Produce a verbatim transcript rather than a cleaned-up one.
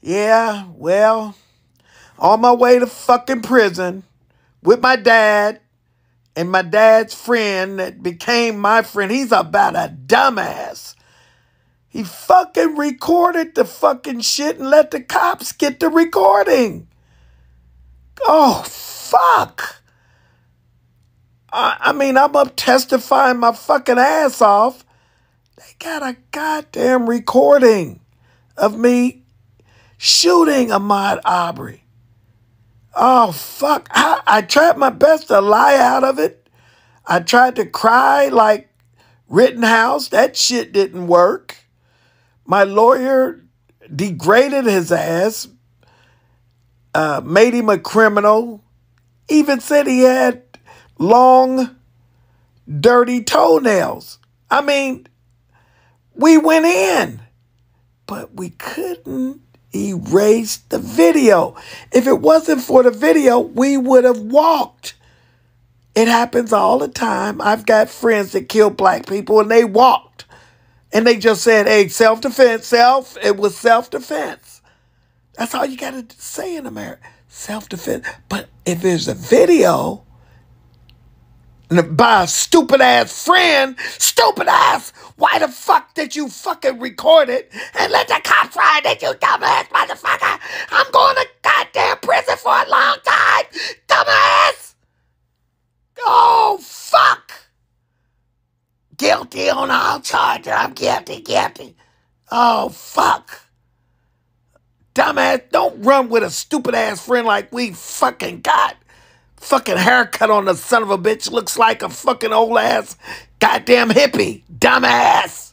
Yeah, well, on my way to fucking prison with my dad and my dad's friend that became my friend. He's about a dumbass. He fucking recorded the fucking shit and let the cops get the recording. Oh, fuck. I, I mean, I'm up testifying my fucking ass off. They got a goddamn recording of me shooting Ahmaud Arbery. Oh, fuck. I, I tried my best to lie out of it. I tried to cry like Rittenhouse. That shit didn't work. My lawyer degraded his ass, uh, made him a criminal, even said he had long, dirty toenails. I mean, we went in, but we couldn't erase the video. If it wasn't for the video, we would have walked. It happens all the time. I've got friends that kill black people and they walked. And they just said, hey, self-defense, self, it was self-defense. That's all you got to say in America, self-defense. But if there's a video by a stupid-ass friend, stupid ass, why the fuck did you fucking record it and let the cops find it, you dumbass motherfucker? I'm going to goddamn prison for a long time, dumbass. Oh, fuck. Guilty on all charges. I'm guilty, guilty. Oh, fuck. Dumbass, don't run with a stupid-ass friend like we fucking got. Fucking haircut on the son of a bitch looks like a fucking old-ass goddamn hippie. Dumbass.